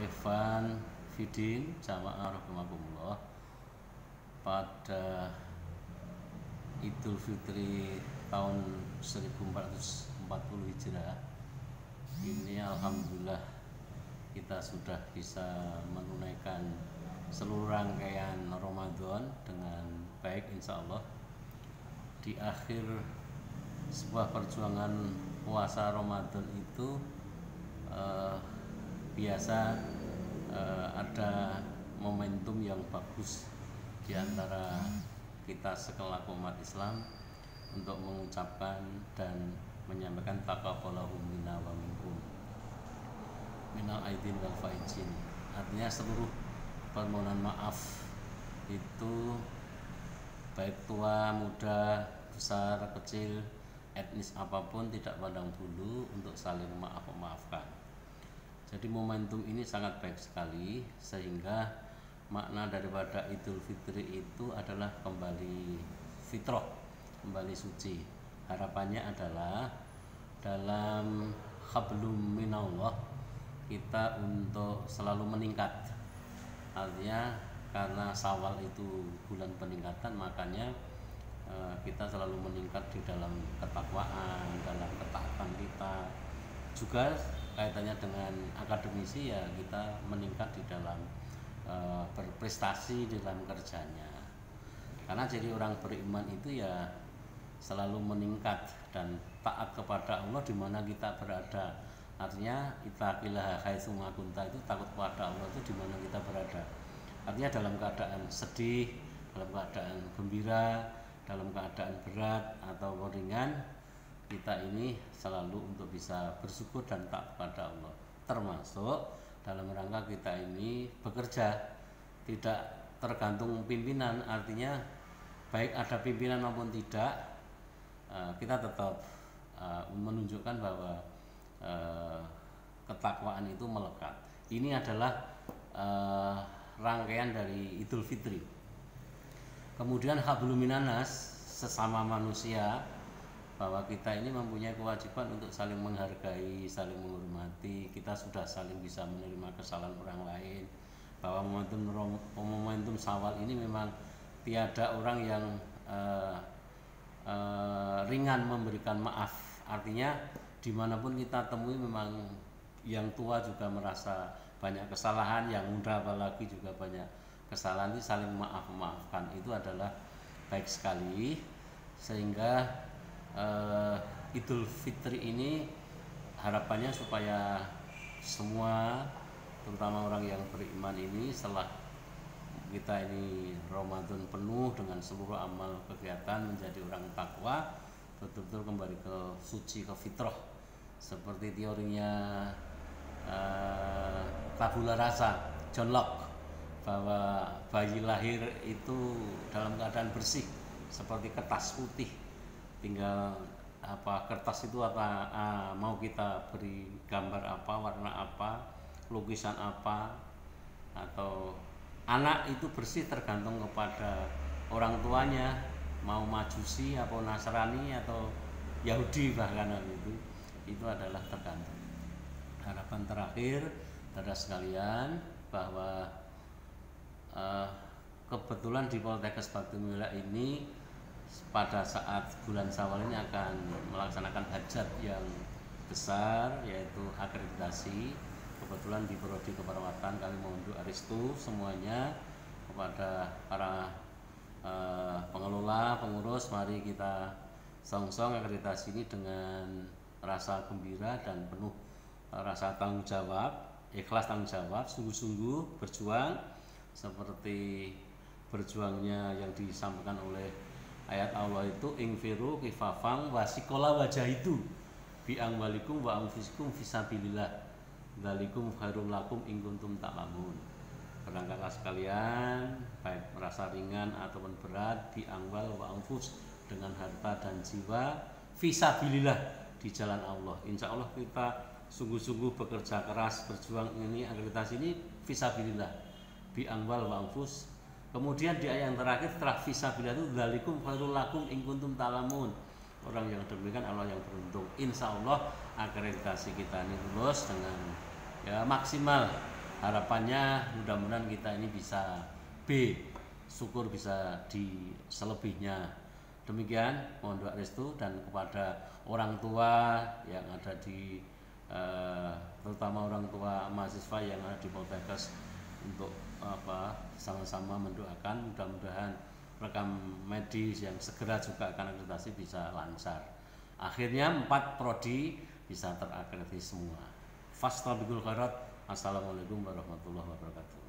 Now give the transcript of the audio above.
Ikhwan Fidin Jamaah Rahimakumullah, pada Idul Fitri tahun 1440 Hijrah ini alhamdulillah kita sudah bisa menunaikan seluruh rangkaian Ramadan dengan baik insya Allah. Di akhir sebuah perjuangan puasa Ramadan itu biasa ada momentum yang bagus di antara kita sekelak umat Islam untuk mengucapkan dan menyampaikan taqabbalallahu minna wa minkum minal aidin wal faizin. Artinya seluruh permohonan maaf itu baik tua, muda, besar, kecil, etnis apapun tidak pandang bulu untuk saling memaafkan. Jadi momentum ini sangat baik sekali sehingga makna daripada Idul Fitri itu adalah kembali fitrah, kembali suci. Harapannya adalah dalam hablum minallah kita untuk selalu meningkat. Artinya karena Syawal itu bulan peningkatan, makanya kita selalu meningkat di dalam ketakwaan, dalam ketaatan kita. Juga kaitannya dengan akademisi, ya kita meningkat di dalam berprestasi dalam kerjanya. Karena jadi orang beriman itu ya selalu meningkat dan taat kepada Allah di mana kita berada. Artinya ittaqillaha haitsu ma kunta, itu takut kepada Allah itu di mana kita berada. Artinya dalam keadaan sedih, dalam keadaan gembira, dalam keadaan berat atau ringan, kita ini selalu untuk bisa bersyukur dan taat kepada Allah. Termasuk dalam rangka kita ini bekerja tidak tergantung pimpinan. Artinya baik ada pimpinan maupun tidak, kita tetap menunjukkan bahwa ketakwaan itu melekat. Ini adalah rangkaian dari Idul Fitri. Kemudian hablum minanas, sesama manusia, bahwa kita ini mempunyai kewajiban untuk saling menghargai, saling menghormati. Kita sudah saling bisa menerima kesalahan orang lain. Bahwa momentum Syawal ini memang tiada orang yang ringan memberikan maaf. Artinya dimanapun kita temui memang yang tua juga merasa banyak kesalahan, yang muda apalagi juga banyak kesalahan. Itu saling maafkan itu adalah baik sekali, sehingga Idul Fitri ini harapannya supaya semua, terutama orang yang beriman ini, setelah kita ini Ramadan penuh dengan seluruh amal kegiatan menjadi orang takwa, betul-betul kembali ke suci, ke fitrah, seperti teorinya tabula rasa John Locke, bahwa bayi lahir itu dalam keadaan bersih seperti kertas putih. Tinggal kertas itu mau kita beri gambar apa, warna apa, lukisan apa, atau anak itu bersih tergantung kepada orang tuanya, mau Majusi atau Nasrani atau Yahudi bahkan itu adalah tergantung. Harapan terakhir saudara sekalian, bahwa kebetulan di Poltekkes Batu Mulia ini pada saat bulan Syawal ini akan melaksanakan hajat yang besar, yaitu akreditasi. Kebetulan di Prodi Keperawatan kami mengunduh aristu semuanya kepada para pengelola, pengurus, mari kita song-song akreditasi ini dengan rasa gembira dan penuh rasa tanggung jawab, ikhlas tanggung jawab, sungguh-sungguh berjuang seperti berjuangnya yang disampaikan oleh ayat Allah itu, ingfiru kifafang wasikola wajah itu biang walikum wa anfusikum fisabilillah dzalikum khairul lakum in kuntum ta'lamun. Berangkatlah sekalian, baik merasa ringan ataupun berat, biangwal wa anfus, dengan harta dan jiwa, fisabilillah, di jalan Allah. Insya Allah kita sungguh-sungguh bekerja keras, berjuang ini, akreditasi ini fisabilillah, biangwal wa anfus. Kemudian di ayat yang terakhir setelah fisabilillah itu dzalikum khairul lakum in kuntum ta'lamun. Orang yang demikian Allah yang beruntung. Insya Allah akreditasi kita ini lulus dengan ya maksimal harapannya mudah-mudahan kita ini bisa B, syukur bisa di selebihnya. Demikian, mohon doa restu dan kepada orang tua yang ada di terutama orang tua mahasiswa yang ada di Poltekkes untuk sama-sama mendoakan mudah-mudahan rekam medis yang segera juga akan akreditasi bisa lancar. Akhirnya 4 prodi bisa terakreditasi semua. Fastabiqul khairat. Assalamualaikum warahmatullahi wabarakatuh.